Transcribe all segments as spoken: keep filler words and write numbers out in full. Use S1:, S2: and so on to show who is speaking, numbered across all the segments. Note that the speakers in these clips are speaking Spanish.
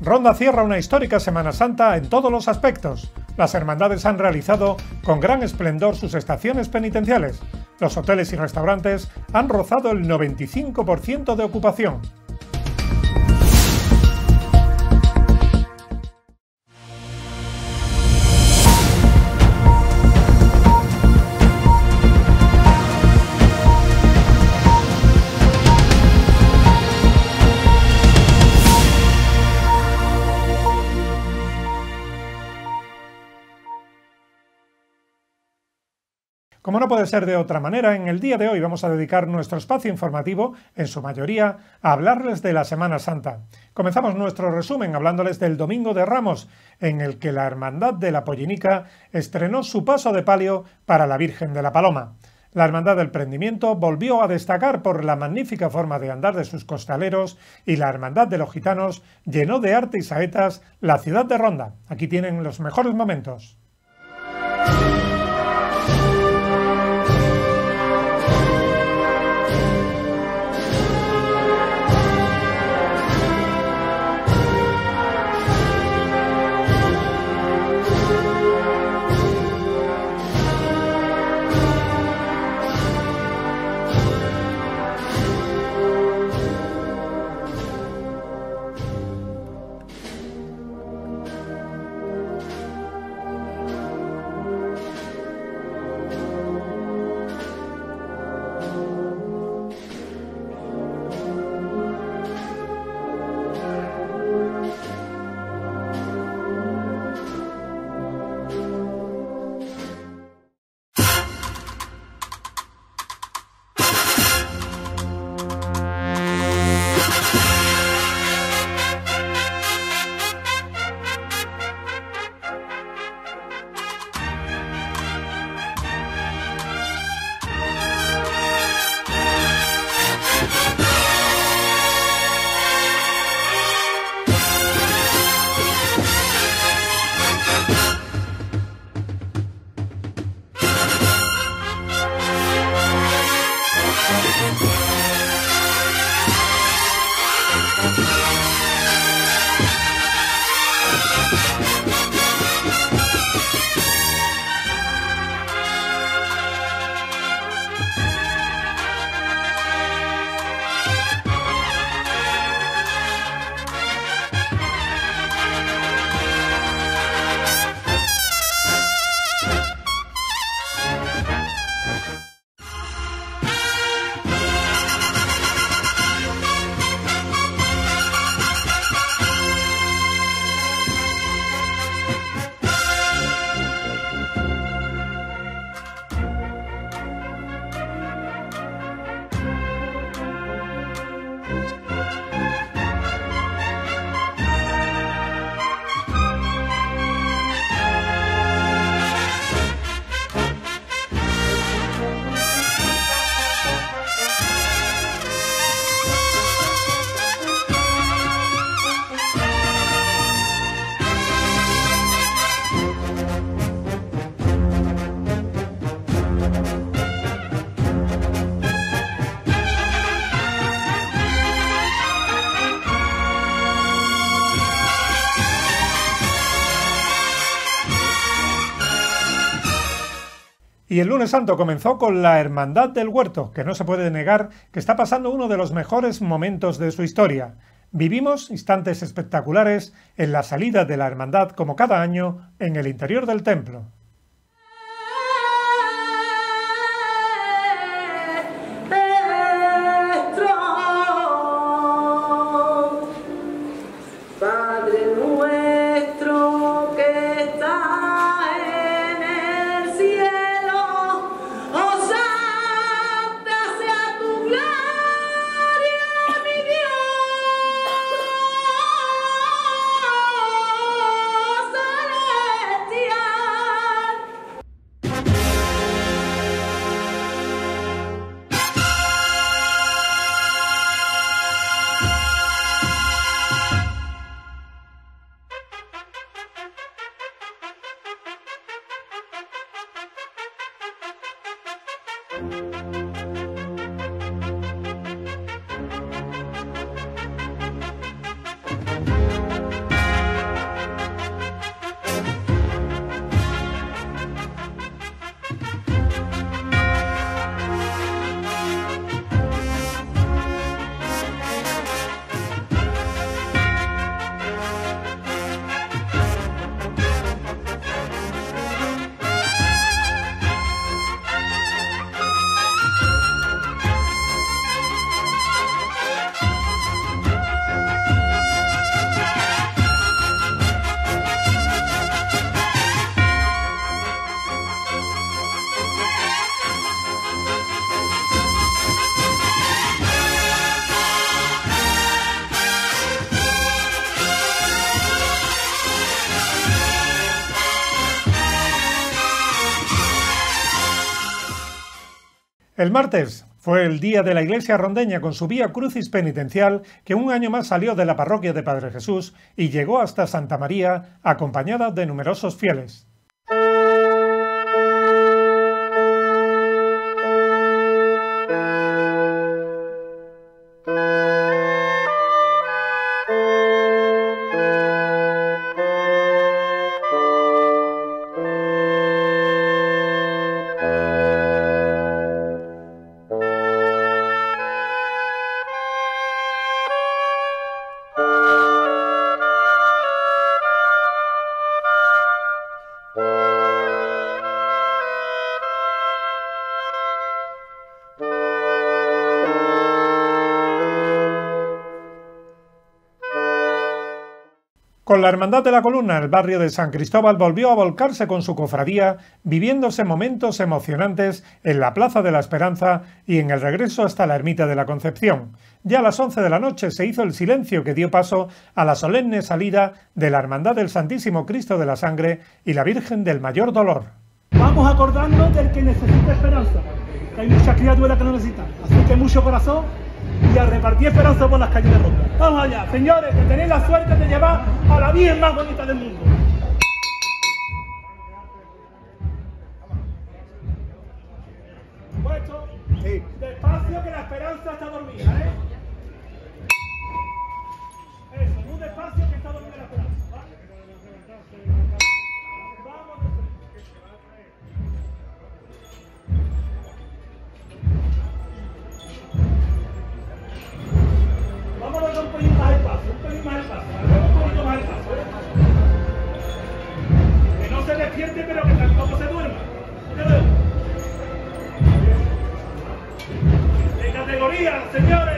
S1: Ronda cierra una histórica Semana Santa en todos los aspectos. Las hermandades han realizado con gran esplendor sus estaciones penitenciales. Los hoteles y restaurantes han rozado el noventa y cinco por ciento de ocupación. Como no puede ser de otra manera, en el día de hoy vamos a dedicar nuestro espacio informativo, en su mayoría, a hablarles de la Semana Santa. Comenzamos nuestro resumen hablándoles del Domingo de Ramos, en el que la Hermandad de la Pollinica estrenó su paso de palio para la Virgen de la Paloma. La Hermandad del Prendimiento volvió a destacar por la magnífica forma de andar de sus costaleros y la Hermandad de los Gitanos llenó de arte y saetas la ciudad de Ronda. Aquí tienen los mejores momentos. Y el Lunes Santo comenzó con la Hermandad del Huerto, que no se puede negar que está pasando uno de los mejores momentos de su historia. Vivimos instantes espectaculares en la salida de la hermandad, como cada año, en el interior del templo. El martes fue el día de la Iglesia rondeña con su Vía Crucis penitencial, que un año más salió de la parroquia de Padre Jesús y llegó hasta Santa María acompañada de numerosos fieles. Con la Hermandad de la Columna, el barrio de San Cristóbal volvió a volcarse con su cofradía, viviéndose momentos emocionantes en la Plaza de la Esperanza y en el regreso hasta la Ermita de la Concepción. Ya a las once de la noche se hizo el silencio que dio paso a la solemne salida de la Hermandad del Santísimo Cristo de la Sangre y la Virgen del Mayor Dolor.
S2: Vamos a acordarnos del que necesita esperanza, que hay muchas criaturas que no necesitan, así que mucho corazón y a repartir esperanza por las calles de Ronda. Vamos allá, señores, que tenéis la suerte de llevar a la Virgen más bonita del mundo. Puesto, sí. Despacio, que la esperanza está dormida, ¿eh? Eso, muy despacio, que está dormida la esperanza, ¿vale? Vamos de frente. Vámonos un pelín más espacio, un pelín más espacio, un poquito más espacio, ¿eh? Que no se despierte, pero que tampoco se duerma. ¡De categoría, señores!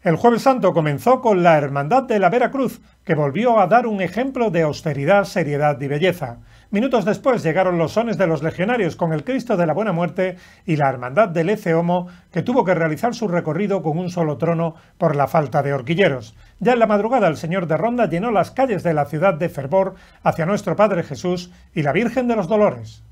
S1: El Jueves Santo comenzó con la Hermandad de la Veracruz, que volvió a dar un ejemplo de austeridad, seriedad y belleza. Minutos después llegaron los sones de los legionarios con el Cristo de la Buena Muerte y la Hermandad del Ece Homo, que tuvo que realizar su recorrido con un solo trono por la falta de horquilleros. Ya en la madrugada el Señor de Ronda llenó las calles de la ciudad de fervor hacia nuestro Padre Jesús y la Virgen de los Dolores.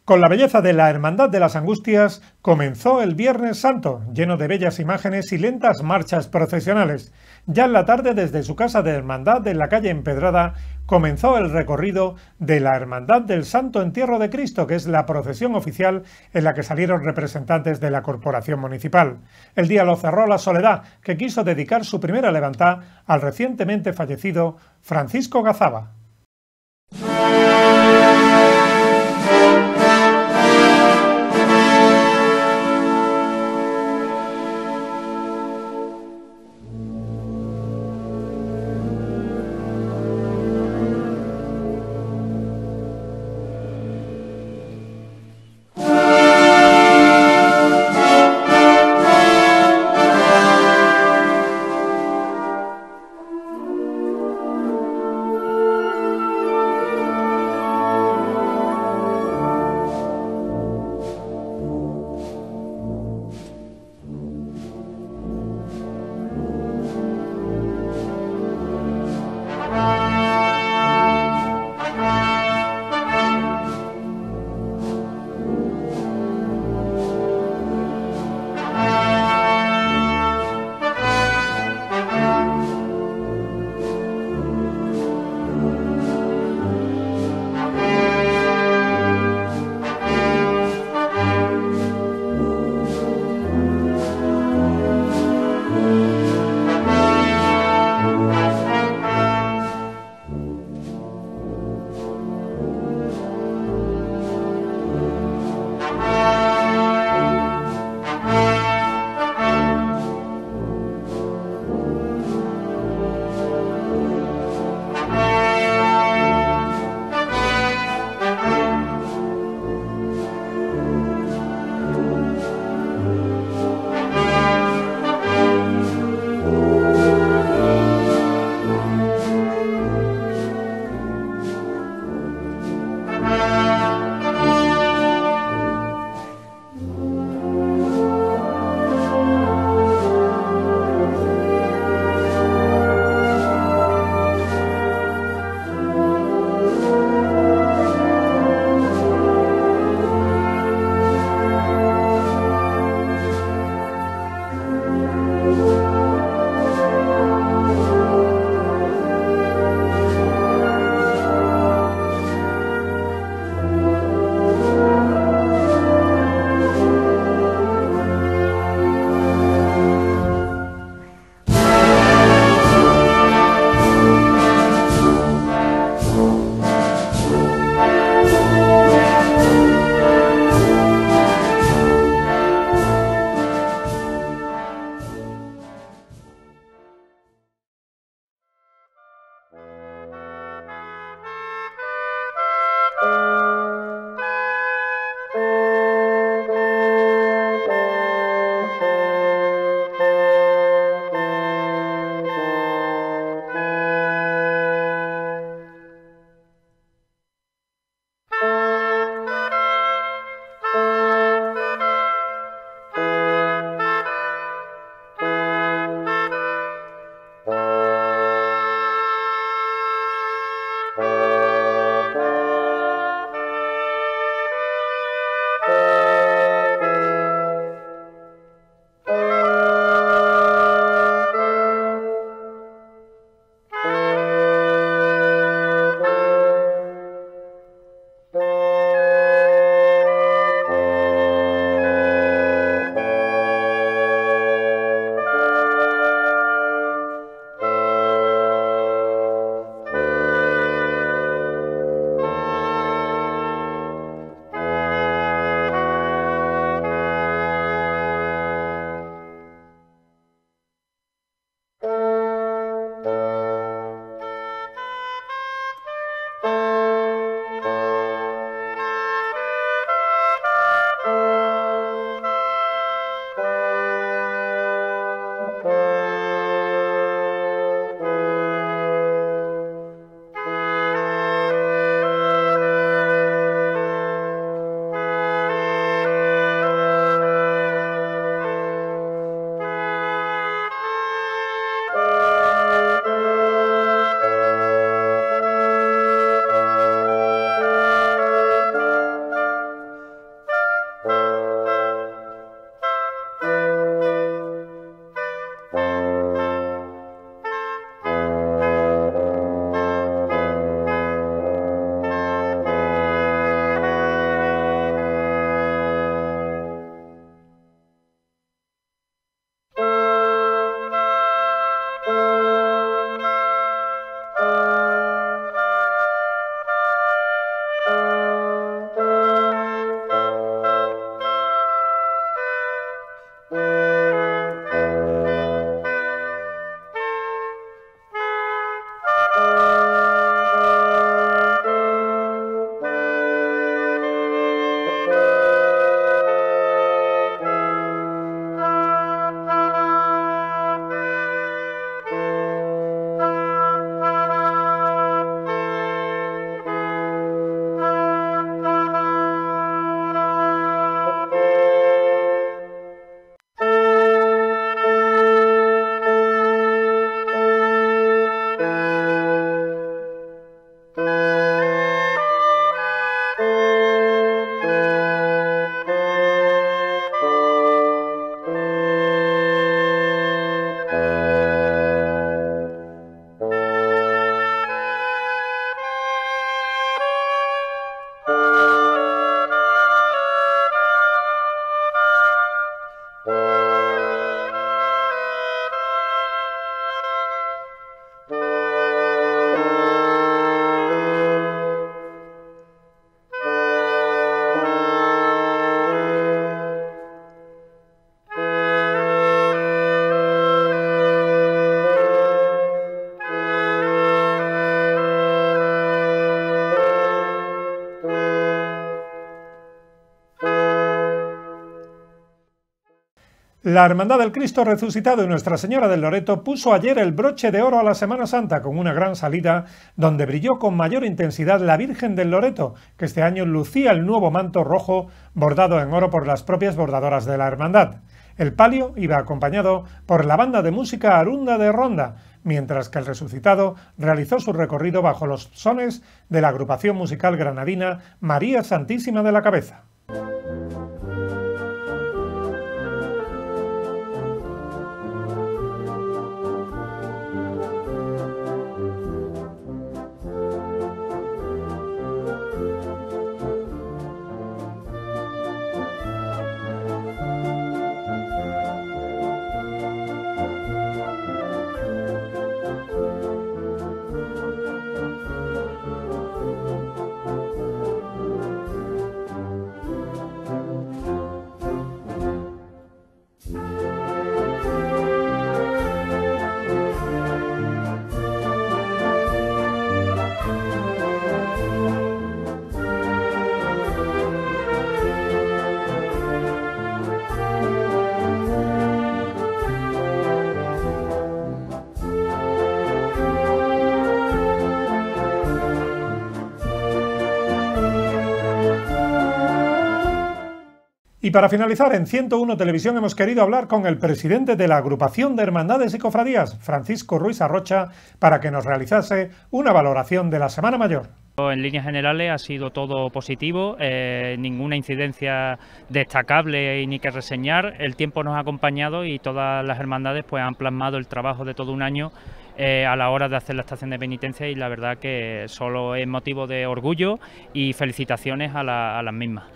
S1: Con la belleza de la Hermandad de las Angustias comenzó el Viernes Santo, lleno de bellas imágenes y lentas marchas procesionales. Ya en la tarde, desde su casa de Hermandad en la calle Empedrada, comenzó el recorrido de la Hermandad del Santo Entierro de Cristo, que es la procesión oficial en la que salieron representantes de la Corporación Municipal. El día lo cerró la Soledad, que quiso dedicar su primera levantá al recientemente fallecido Francisco Gazaba. La Hermandad del Cristo Resucitado y Nuestra Señora del Loreto puso ayer el broche de oro a la Semana Santa con una gran salida donde brilló con mayor intensidad la Virgen del Loreto, que este año lucía el nuevo manto rojo bordado en oro por las propias bordadoras de la Hermandad. El palio iba acompañado por la banda de música Arunda de Ronda, mientras que el Resucitado realizó su recorrido bajo los sones de la agrupación musical granadina María Santísima de la Cabeza. Y para finalizar, en ciento uno Televisión hemos querido hablar con el presidente de la Agrupación de Hermandades y Cofradías, Francisco Ruiz Arrocha, para que nos realizase una valoración de la Semana Mayor.
S3: En líneas generales ha sido todo positivo, eh, ninguna incidencia destacable y ni que reseñar. El tiempo nos ha acompañado y todas las hermandades pues han plasmado el trabajo de todo un año eh, a la hora de hacer la estación de penitencia, y la verdad que solo es motivo de orgullo y felicitaciones a, la, a las mismas.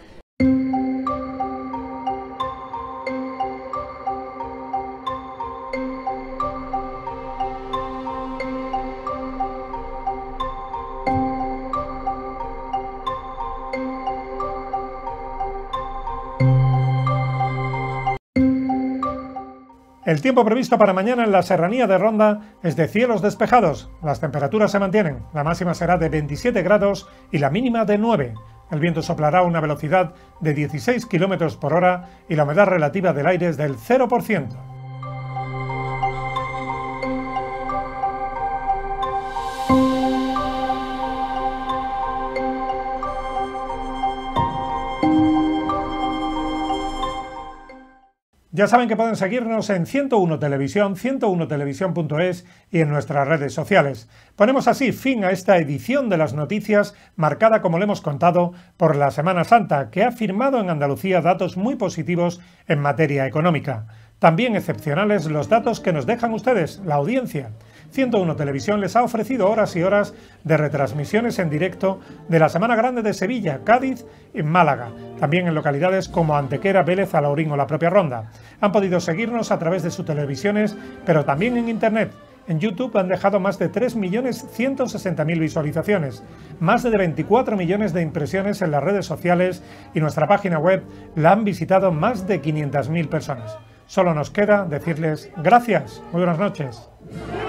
S1: El tiempo previsto para mañana en la Serranía de Ronda es de cielos despejados. Las temperaturas se mantienen. La máxima será de veintisiete grados y la mínima de nueve. El viento soplará a una velocidad de dieciséis kilómetros por hora y la humedad relativa del aire es del cero por ciento. Ya saben que pueden seguirnos en ciento uno Televisión, ciento uno televisión punto es y en nuestras redes sociales. Ponemos así fin a esta edición de las noticias, marcada, como le hemos contado, por la Semana Santa, que ha firmado en Andalucía datos muy positivos en materia económica. También excepcionales los datos que nos dejan ustedes, la audiencia. ciento uno Televisión les ha ofrecido horas y horas de retransmisiones en directo de la Semana Grande de Sevilla, Cádiz y Málaga, también en localidades como Antequera, Vélez, Alaurín o la propia Ronda. Han podido seguirnos a través de sus televisiones, pero también en Internet. En YouTube han dejado más de tres millones ciento sesenta mil visualizaciones, más de veinticuatro millones de impresiones en las redes sociales y nuestra página web la han visitado más de quinientas mil personas. Solo nos queda decirles gracias. Muy buenas noches.